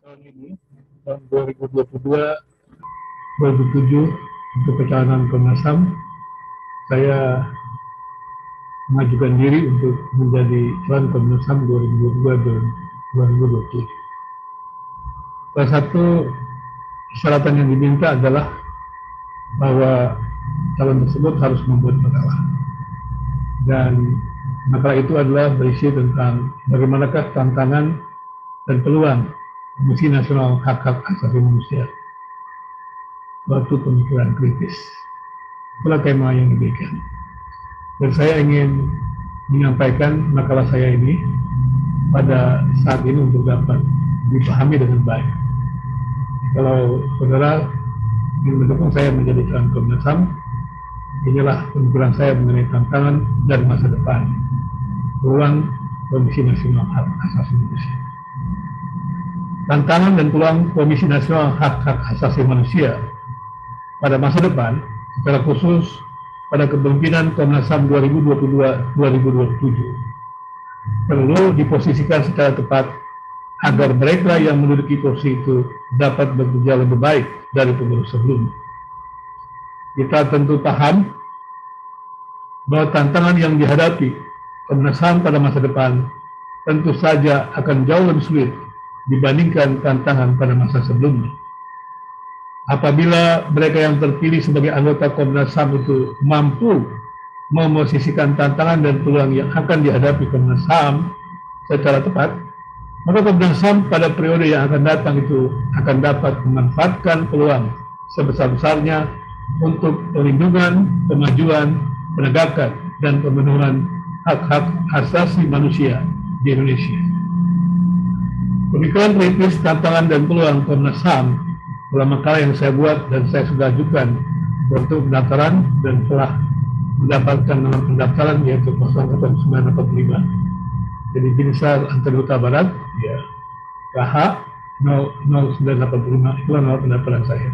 tahun ini, tahun 2022, 2007, untuk pencalonan Komnas HAM, saya mengajukan diri untuk menjadi calon Komnas HAM 2022 dan 2027. Salah satu persyaratan yang diminta adalah bahwa calon tersebut harus membuat makalah. Dan makalah itu adalah berisi tentang bagaimanakah tantangan dan peluang Komisi Nasional Hak-Hak Asasi Manusia, suatu pemikiran kritis. Itulah tema yang diberikan. Dan saya ingin menyampaikan makalah saya ini pada saat ini untuk dapat dipahami dengan baik. Kalau saudara ingin mendukung saya menjadi calon Komnas HAM, inilah pemikiran saya mengenai tantangan dan masa depan peluang Komisi Nasional Hak Asasi Manusia. Tantangan dan peluang Komisi Nasional Hak-Hak Asasi Manusia pada masa depan, secara khusus pada kepemimpinan Komnas HAM 2022-2027, perlu diposisikan secara tepat agar mereka yang menduduki kursi itu dapat bekerja lebih baik dari pengurus sebelumnya. Kita tentu paham bahwa tantangan yang dihadapi Komnas HAM pada masa depan tentu saja akan jauh lebih sulit dibandingkan tantangan pada masa sebelumnya. Apabila mereka yang terpilih sebagai anggota Komnas HAM itu mampu memosisikan tantangan dan peluang yang akan dihadapi Komnas HAM secara tepat, maka Komnas HAM pada periode yang akan datang itu akan dapat memanfaatkan peluang sebesar-besarnya untuk perlindungan, kemajuan, penegakan, dan pemenuhan hak-hak asasi manusia di Indonesia. Pemikiran kritis tantangan dan peluang Komnas HAM dalam makalah yang saya buat dan saya sudah ajukan untuk pendaftaran dan telah mendapatkan nomor pendaftaran yaitu 00945. Jadi Binsar Antarduta Barat, ya, KH 0985, itulah nomor pendaftaran saya.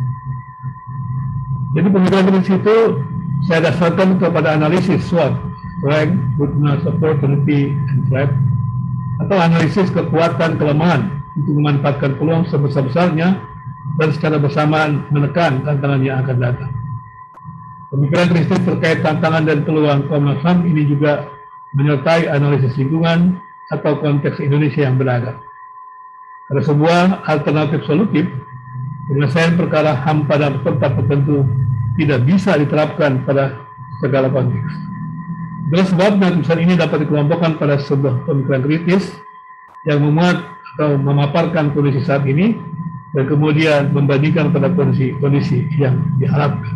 Jadi pemikiran kritis itu saya dasarkan kepada analisis SWOT, Strength, Weakness, Opportunity, and Threat, atau analisis kekuatan kelemahan untuk memanfaatkan peluang sebesar-besarnya dan secara bersamaan menekan tantangan yang akan datang. Pemikiran kritis terkait tantangan dan peluang Komnas HAM ini juga menyertai analisis lingkungan atau konteks Indonesia yang beragam. Ada sebuah alternatif solutif, penyelesaian perkara HAM pada tempat tertentu tidak bisa diterapkan pada segala konteks. Dengan sebabnya tulisan ini dapat dikelompokkan pada sebuah pemikiran kritis yang memuat atau memaparkan kondisi saat ini dan kemudian membandingkan pada kondisi yang diharapkan.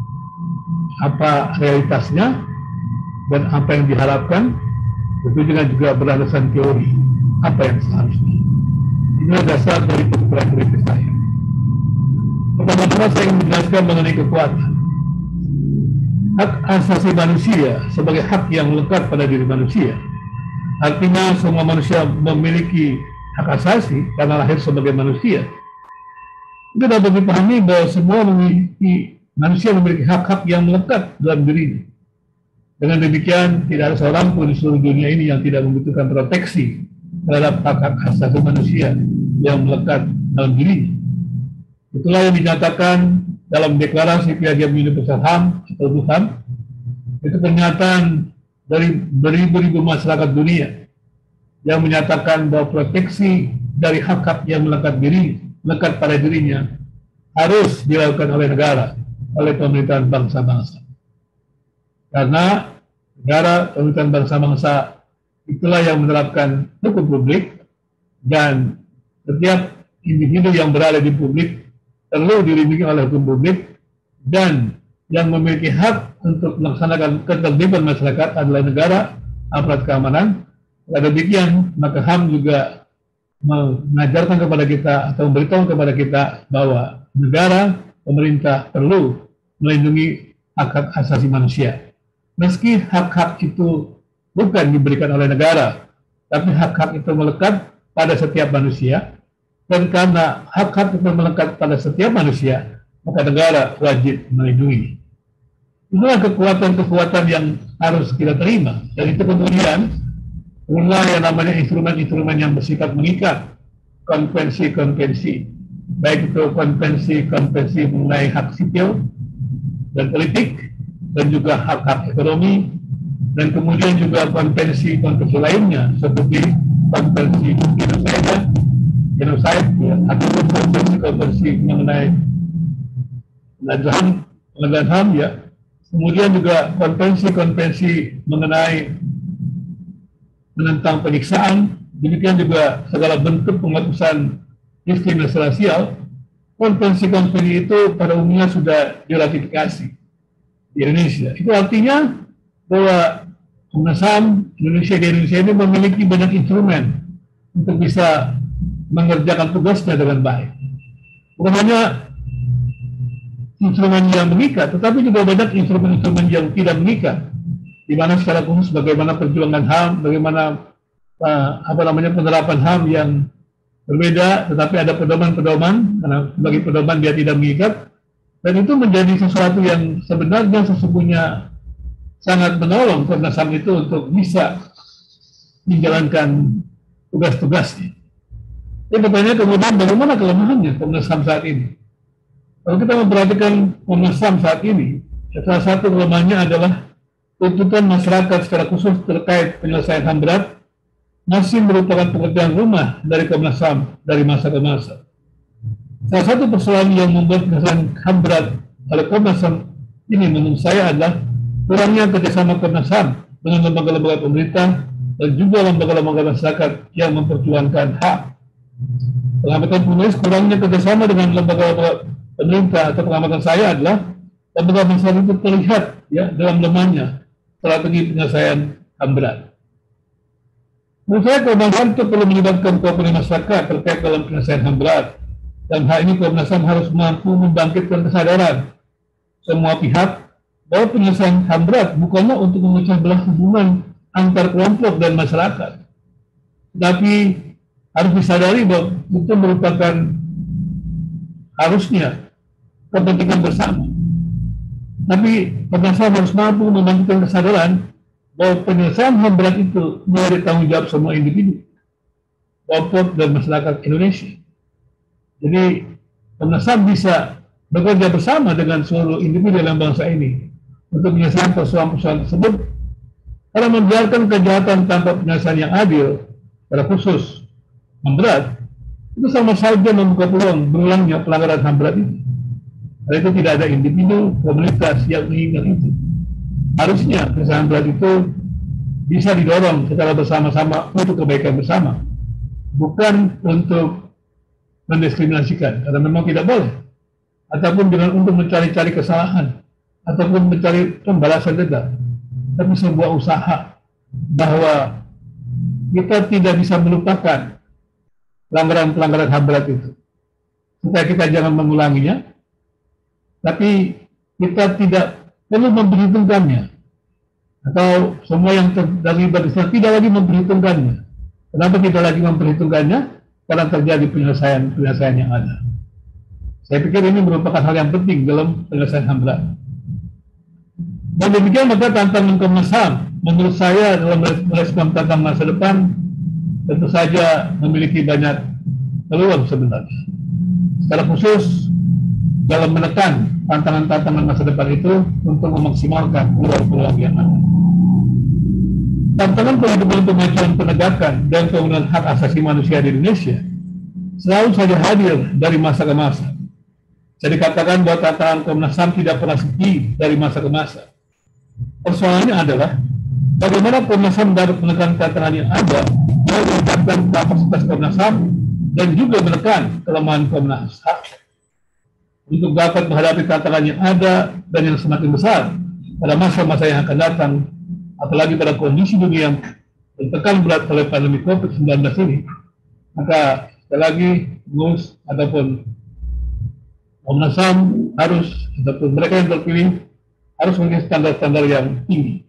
Apa realitasnya dan apa yang diharapkan, tentunya juga berlandaskan teori apa yang seharusnya. Inilah dasar dari pemikiran kritis saya. Pertama-tama saya ingin menjelaskan mengenai kekuatan. Hak asasi manusia sebagai hak yang melekat pada diri manusia. Artinya semua manusia memiliki hak asasi karena lahir sebagai manusia. Itu dapat dipahami bahwa semua manusia memiliki hak-hak yang melekat dalam dirinya. Dengan demikian, tidak ada seorang pun di seluruh dunia ini yang tidak membutuhkan proteksi terhadap hak-hak asasi manusia yang melekat dalam dirinya. Itulah yang dinyatakan dalam Deklarasi Piagam Universal HAM atau DUHAM. Itu pernyataan dari beribu-ribu masyarakat dunia yang menyatakan bahwa proteksi dari hak-hak yang melekat pada dirinya harus dilakukan oleh negara, oleh pemerintahan bangsa-bangsa. Karena negara, pemerintahan bangsa-bangsa itulah yang menerapkan hukum publik dan setiap individu yang berada di publik perlu dilindungi oleh hukum publik dan yang memiliki hak untuk melaksanakan ketertiban masyarakat adalah negara, aparat keamanan. Pada demikian, maka HAM juga mengajarkan kepada kita atau memberitahu kepada kita bahwa negara, pemerintah perlu melindungi hak-hak asasi manusia. Meski hak-hak itu bukan diberikan oleh negara, tapi hak-hak itu melekat pada setiap manusia. Dan karena hak-hak itu melekat pada setiap manusia, maka negara wajib melindungi. Itulah kekuatan-kekuatan yang harus kita terima. Dan itu kemudian, mulai yang namanya instrumen-instrumen yang bersifat mengikat konvensi-konvensi, baik itu konvensi-konvensi mengenai hak sipil dan politik, dan juga hak-hak ekonomi, dan kemudian juga konvensi-konvensi lainnya seperti konvensi genocide, ya, atau konvensi-konvensi mengenai pelanggaran HAM, ya. Kemudian juga konvensi-konvensi mengenai menentang penyiksaan, demikian juga segala bentuk penghapusan diskriminasi rasial. Konvensi-konvensi itu pada umumnya sudah diratifikasi di Indonesia. Itu artinya bahwa Komnas HAM Indonesia ini memiliki banyak instrumen untuk bisa mengerjakan tugasnya dengan baik. Bukan hanya instrumen yang mengikat, tetapi juga banyak instrumen-instrumen yang tidak mengikat, di mana secara khusus bagaimana perjuangan HAM, bagaimana penerapan HAM yang berbeda, tetapi ada pedoman-pedoman, karena bagi pedoman dia tidak mengikat, dan itu menjadi sesuatu yang sebenarnya sesungguhnya sangat menolong Komnas HAM itu untuk bisa menjalankan tugas-tugasnya. Jadi pertanyaan kemudian bagaimana kelemahannya Komnas HAM saat ini? Kalau kita memperhatikan Komnas HAM saat ini, salah satu kelemahannya adalah tuntutan masyarakat secara khusus terkait penyelesaian HAM berat masih merupakan pekerjaan rumah dari Komnas HAM dari masa ke masa. Salah satu persoalan yang membuat penyelesaian HAM berat oleh Komnas HAM ini menurut saya adalah kurangnya kerjasama Komnas HAM dengan lembaga-lembaga pemerintah dan juga lembaga-lembaga masyarakat yang memperjuangkan HAM. Pengamatan penulis kurangnya kerjasama dengan lembaga pemerintah atau pengamatan saya adalah lembaga masyarakat itu terlihat ya dalam lemahnya strategi penyelesaian HAM berat. Menurut saya Komnas HAM itu perlu melibatkan komponen masyarakat terkait dalam penyelesaian HAM berat. Dan hal ini Komnas HAM harus mampu membangkitkan kesadaran semua pihak bahwa penyelesaian HAM berat bukanlah untuk memecah belah hubungan antar kelompok dan masyarakat, tapi harus disadari bahwa itu merupakan harusnya kepentingan bersama. Tapi Komnas HAM harus mampu membangkitkan kesadaran bahwa penyelesaian HAM berat itu menjadi tanggung jawab semua individu, kelompok dan masyarakat Indonesia. Jadi Komnas HAM bisa bekerja bersama dengan seluruh individu dalam bangsa ini untuk menyelesaikan persoalan-persoalan tersebut, karena membiarkan kejahatan tanpa penyelesaian yang adil, pada khusus HAM berat, itu sama saja membuka peluang berulangnya pelanggaran HAM berat itu. Karena itu tidak ada individu, komunitas yang mengingat itu. Harusnya penyelesaian berat itu bisa didorong secara bersama-sama untuk kebaikan bersama, bukan untuk mendiskriminasikan, karena memang tidak boleh, ataupun dengan untuk mencari-cari kesalahan, ataupun mencari pembalasan dendam, tapi sebuah usaha bahwa kita tidak bisa melupakan pelanggaran-pelanggaran HAM berat itu, supaya kita jangan mengulanginya, tapi kita tidak perlu memperhitungkannya, atau semua yang terlibat di sana tidak lagi memperhitungkannya. Kenapa tidak lagi memperhitungkannya? Karena terjadi penyelesaian yang ada. Saya pikir ini merupakan hal yang penting dalam penyelesaian HAM berat. Dan demikian maka tantangan Komnas HAM menurut saya dalam merespon tantangan masa depan tentu saja memiliki banyak peluang sebenarnya. Secara khusus dalam menekan tantangan-tantangan masa depan itu untuk memaksimalkan peluang-peluang yang ada. Tantangan kehidupan pemajuan penegakan dan penggunaan hak asasi manusia di Indonesia selalu saja hadir dari masa ke masa. Saya dikatakan bahwa tantangan Komnas HAM tidak pernah sepi dari masa ke masa. Persoalannya adalah bagaimana Komnas HAM dapat menekan tantangan yang ada, dan meningkatkan kapasitas Komnas HAM dan juga menekan kelemahan Komnas HAM untuk dapat menghadapi tantangan yang ada dan yang semakin besar pada masa-masa yang akan datang, apalagi pada kondisi dunia yang tertekan berat oleh pandemi COVID-19 ini. Maka sekali lagi Gus ataupun Komnas HAM harus, ataupun mereka yang terpilih harus memiliki standar-standar yang tinggi.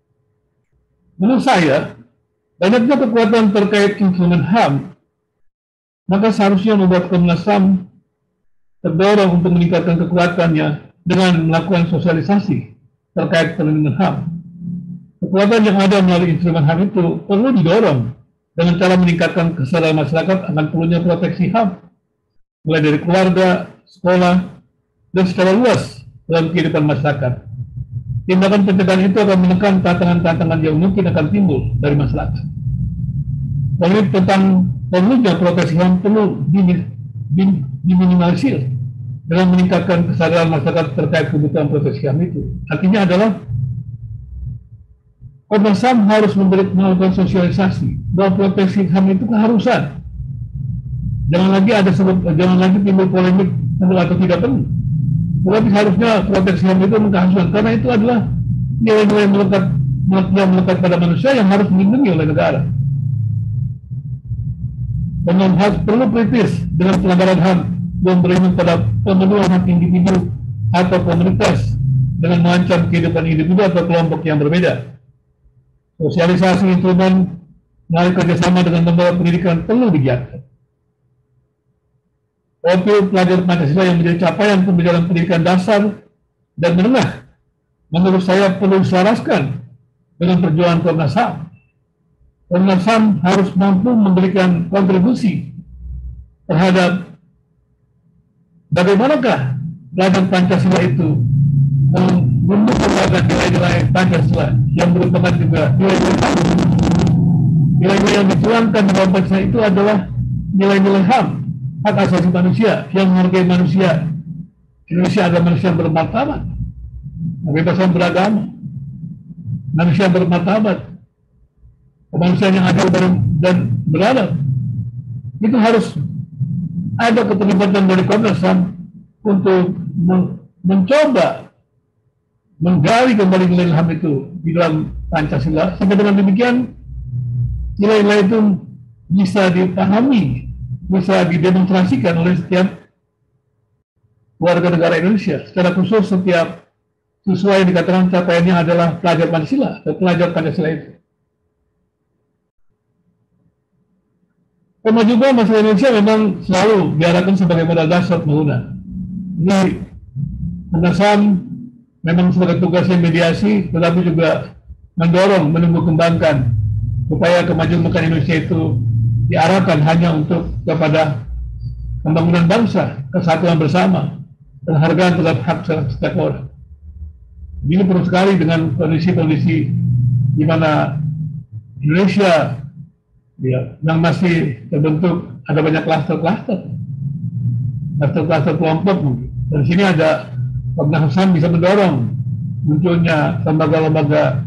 Menurut saya, banyaknya kekuatan terkait instrumen HAM, maka seharusnya membuat Komnas HAM terdorong untuk meningkatkan kekuatannya dengan melakukan sosialisasi terkait perlindungan HAM. Kekuatan yang ada melalui instrumen HAM itu perlu didorong dengan cara meningkatkan kesadaran masyarakat akan perlunya proteksi HAM, mulai dari keluarga, sekolah, dan secara luas dalam kehidupan masyarakat. Tindakan pencegahan itu akan menekan tantangan-tantangan yang mungkin akan timbul dari masyarakat. Lalu tentang perlunya proteksi HAM perlu diminimalisir dengan meningkatkan kesadaran masyarakat terkait kebutuhan proteksi HAM itu. Artinya adalah Komnas HAM harus melakukan sosialisasi bahwa proteksi HAM itu keharusan. Jangan lagi timbul polemik atau tidak perlu. Tetapi harusnya proteksi HAM itu keharusan karena itu adalah nilai-nilai melekat pada manusia yang harus dilindungi oleh negara. Komnas HAM perlu kritis dengan pelanggaran HAM yang beriman pada pemenuhan hak individu atau komunitas dengan mengancam kehidupan individu atau kelompok yang berbeda. Sosialisasi instrumen melalui kerjasama dengan lembaga pendidikan perlu digiatkan. Profil pelajar Pancasila yang menjadi capaian pembelajaran pendidikan dasar dan menengah menurut saya perlu diselaraskan dengan perjuangan Komnas HAM. Komnas HAM harus mampu memberikan kontribusi terhadap bagaimanakah pelajar Pancasila itu mengembangkan nilai-nilai Pancasila yang merupakan juga nilai-nilai yang dituangkan dalam Pancasila itu adalah nilai-nilai HAM, hak asasi manusia yang menghargai manusia. Indonesia adalah manusia yang bermartabat, kebebasan beragama, manusia bermartabat, kemanusiaan yang adil dan beradab. Itu harus ada keterlibatan dari Komnas HAM untuk mencoba menggali kembali nilai HAM itu di dalam Pancasila, sampai dengan demikian nilai-nilai itu bisa dipahami, bisa didemonstrasikan oleh setiap warga negara Indonesia, secara khusus setiap siswa yang dikatakan capaiannya adalah pelajar Pancasila atau pelajar Pancasila itu. Karena juga masyarakat Indonesia memang selalu diarahkan sebagai modal dasar pembangunan. Ini Komnas HAM memang sebagai tugasnya mediasi, tetapi juga mendorong, menumbuh kembangkan upaya kemajuan Indonesia itu diarahkan hanya untuk kepada pembangunan bangsa, kesatuan bersama, penghargaan terhadap hak setiap orang. Ini perlu sekali dengan kondisi-kondisi di mana Indonesia yang masih terbentuk, ada banyak klaster-klaster kelompok mungkin. Dan sini ada Komnas HAM bisa mendorong munculnya lembaga-lembaga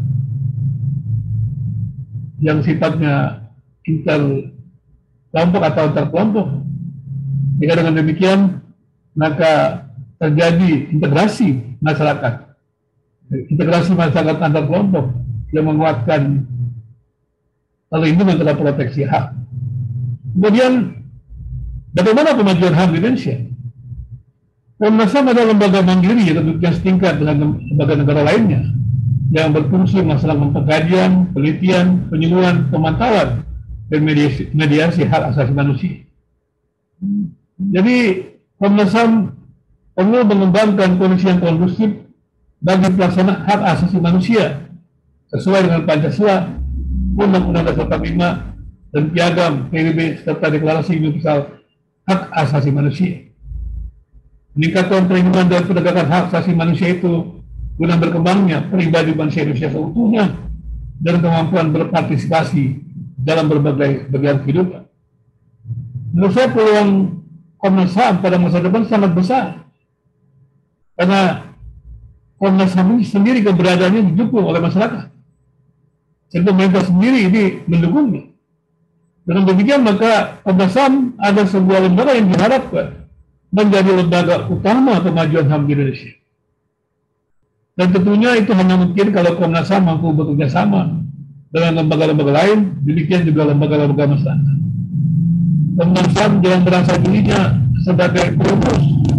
yang sifatnya inter kelompok atau antar kelompok. Jika dengan demikian maka terjadi integrasi masyarakat antar kelompok yang menguatkan perlindungan terhadap proteksi hak. Kemudian bagaimana kemajuan HAM di Indonesia? Komnas HAM adalah lembaga mandiri yang tentunya setingkat dengan lembaga negara lainnya yang berfungsi melaksanakan pengkajian, penelitian, penyuluhan, pemantauan, dan mediasi hak asasi manusia. Jadi Komnas HAM perlu mengembangkan kondisi yang kondusif bagi pelaksanaan hak asasi manusia sesuai dengan Pancasila, Undang-Undang Dasar 45 dan Piagam PBB serta Deklarasi Universal Hak Asasi Manusia. Meningkatkan perlindungan dan penegakan hak asasi manusia itu guna berkembangnya pribadi bangsa Indonesia seutuhnya dan kemampuan berpartisipasi dalam berbagai bagian kehidupan. Menurut saya peluang Komnas HAM pada masa depan sangat besar karena Komnas HAM ini sendiri keberadaannya didukung oleh masyarakat. Dan pemerintah sendiri ini mendukungnya. Dengan demikian maka Komnas HAM ada sebuah lembaga yang diharapkan menjadi lembaga utama kemajuan HAM di Indonesia. Dan tentunya itu hanya mungkin kalau Komnas HAM mampu bekerja sama dengan lembaga-lembaga lain, demikian juga lembaga-lembaga masyarakat. Komnas HAM jangan merasa dirinya sebagai perumus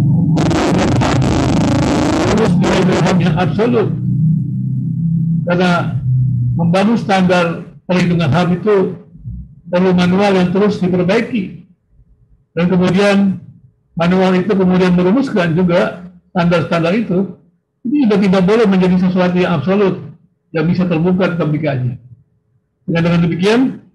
nilai HAM yang absolut, karena membangun standar perlindungan HAM itu perlu manual yang terus diperbaiki, dan kemudian manual itu kemudian merumuskan juga standar-standar itu. Ini juga tidak boleh menjadi sesuatu yang absolut yang bisa terbuka tetap dikaji. Dengan demikian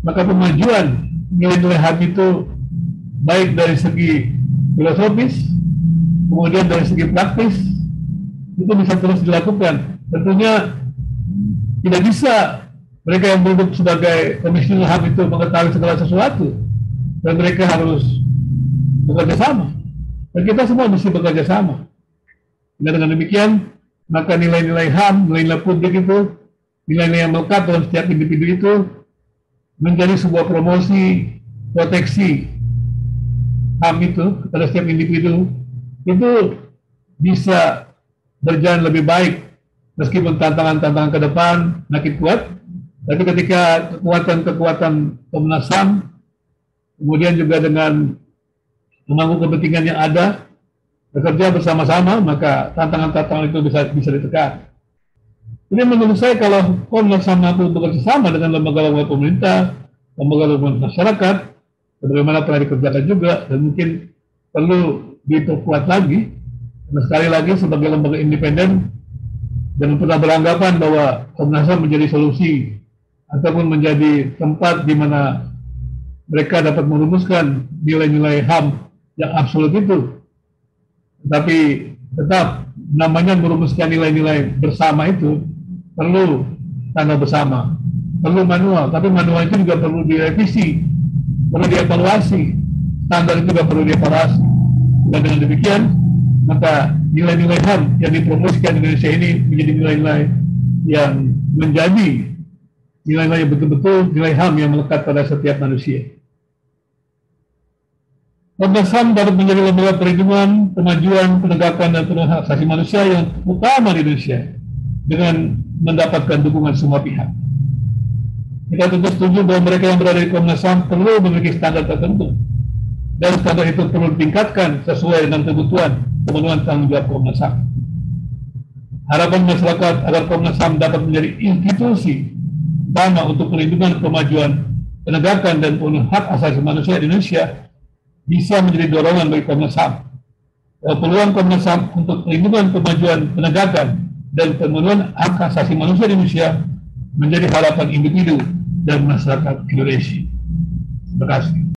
maka pemajuan nilai-nilai HAM itu baik dari segi filosofis, kemudian dari segi praktis, itu bisa terus dilakukan. Tentunya tidak bisa mereka yang duduk sebagai komisioner HAM itu mengetahui segala sesuatu, dan mereka harus bekerja sama. Dan kita semua mesti bekerja sama. Dan dengan demikian, maka nilai-nilai HAM, nilai-nilai publik itu, nilai-nilai yang melekat dalam setiap individu itu menjadi sebuah promosi, proteksi HAM itu pada setiap individu itu bisa berjalan lebih baik meskipun tantangan-tantangan ke depan makin kuat. Tapi ketika kekuatan-kekuatan Komnas HAM kemudian juga dengan memangku kepentingan yang ada bekerja bersama-sama, maka tantangan-tantangan itu bisa ditekan. Jadi menurut saya kalau Komnas HAM mampu bekerja sama dengan lembaga-lembaga pemerintah, lembaga-lembaga masyarakat, bagaimana pernah dikerjakan juga, dan mungkin perlu diperkuat lagi. Nah, sekali lagi sebagai lembaga independen, jangan pernah beranggapan bahwa Komnas HAM menjadi solusi ataupun menjadi tempat di mana mereka dapat merumuskan nilai-nilai HAM yang absolut itu. Tapi tetap namanya merumuskan nilai-nilai bersama itu perlu tanda bersama, perlu manual, tapi manual itu juga perlu direvisi, perlu dievaluasi, standar itu juga perlu dievaluasi. Dan dengan demikian, maka nilai-nilai HAM yang dipromosikan di Indonesia ini menjadi nilai-nilai yang menjadi nilai-nilai yang betul-betul nilai HAM yang melekat pada setiap manusia. Komnas HAM dapat menjadi lembaga perlindungan, kemajuan, penegakan, dan penurunan hak asasi manusia yang utama di Indonesia dengan mendapatkan dukungan semua pihak. Kita tentu setuju bahwa mereka yang berada di Komnas HAM perlu memiliki standar tertentu, dan standar itu perlu ditingkatkan sesuai dengan kebutuhan pemenuhan tanggung jawab Komnas HAM. Harapan masyarakat agar Komnas HAM dapat menjadi institusi utama untuk perlindungan, kemajuan, penegakan, dan pemenuhan hak asasi manusia di Indonesia bisa menjadi dorongan bagi Komnas HAM. Peluang Komnas HAM untuk perlindungan, kemajuan, penegakan, dan pemenuhan hak asasi manusia di Indonesia menjadi harapan individu dan masyarakat Indonesia. Terima kasih.